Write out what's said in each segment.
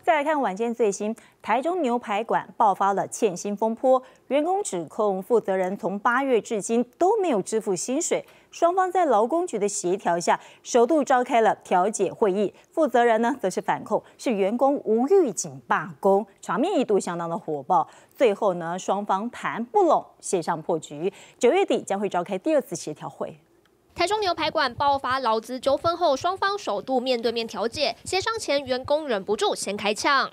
再来看晚间最新，台中牛排馆爆发了欠薪风波，员工指控负责人从8月至今都没有支付薪水。双方在劳工局的协调下，首度召开了调解会议。负责人呢，则是反控是员工无预警罢工，场面一度相当的火爆。最后呢，双方谈不拢，协商破局。9月底将会召开第2次协调会。 台中牛排馆爆发劳资纠纷后，双方首度面对面调解。协商前，员工忍不住先开枪。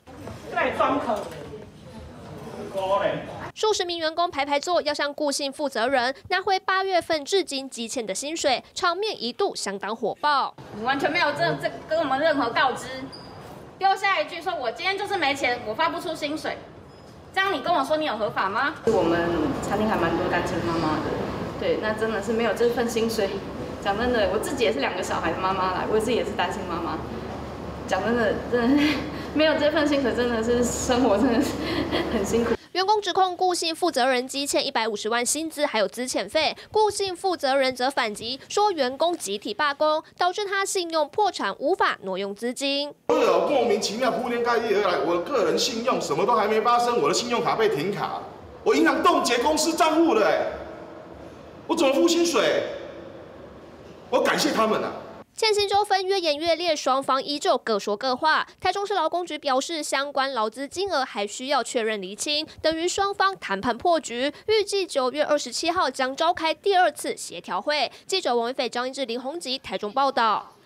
数十名员工排坐，要向顾姓负责人拿回8月份至今积欠的薪水，场面一度相当火爆。 你完全没有这跟我们任何告知，丢下一句说我今天就是没钱，我发不出薪水，这样你跟我说你有合法吗？我们餐厅还蛮多单亲妈妈的，对，那真的是没有这份薪水。 讲真的，我自己也是2个小孩的妈妈来，我自己也是单亲妈妈。讲真的，真的没有这份薪水，真的是生活真的是很辛苦。 员工指控顾姓负责人积欠150万薪资，还有资遣费。顾姓负责人则反击说，员工集体罢工，导致他信用破产，无法挪用资金。 会有莫名其妙铺天盖地而来，我的个人信用什么都还没发生，我的信用卡被停卡，我银行冻结公司账户了，我怎么付薪水？ 我感谢他们啊！ 欠薪纠纷越演越烈，双方依旧各说各话。台中市劳工局表示，相关劳资金额还需要确认厘清，等于双方谈判破局。预计9月27号将召开第2次协调会。记者王维斐、张一智、林宏吉台中报道。